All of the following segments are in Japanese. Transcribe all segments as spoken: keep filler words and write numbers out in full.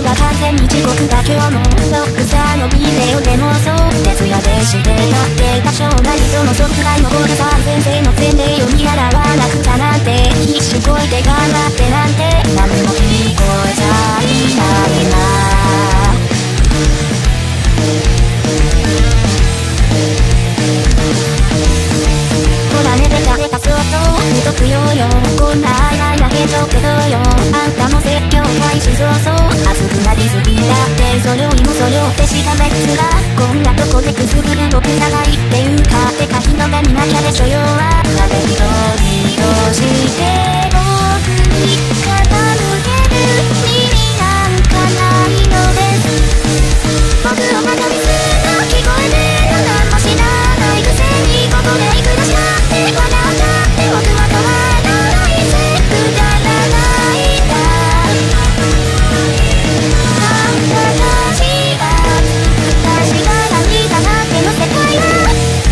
は完全に地獄だ。今日もロックスターのビデオでもそう徹夜でしてたって多少なりその即来のゴールさん先生の前例を見習わなくちゃなんて必死こいて頑張ってなんて何も聞こえちゃいないな。ほらね、ベタベタそっと見とくよよ。こんな間やけどけどよ。あんたも説教開始早々熱くなりすぎだって。それよりもそれをってしかめっ面こんなとこでくすぶる僕らがいっていうかてか日の目見なきゃでしょよは。壁広々して僕に傾ける耳なんかないのです。僕をまだミスが聞こえてる何も知らないくせにここでいくらしたって笑っちゃって僕は止まらないぜ。くだらないんだあんたたちが確か何かなっての世界は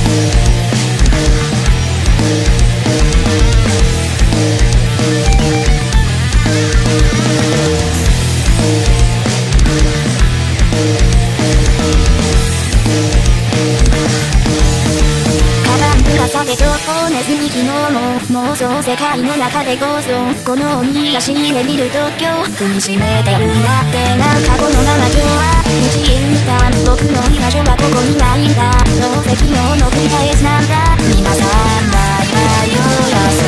朝で情報ネズミ昨日も妄想世界の中でゴーストこの鬼足で見る東京踏みしめてるなってなんかこのまま今日は道行った僕の居場所はここにないんだどうせ昨日の繰り返しなんだ皆さんバイバイおやすみ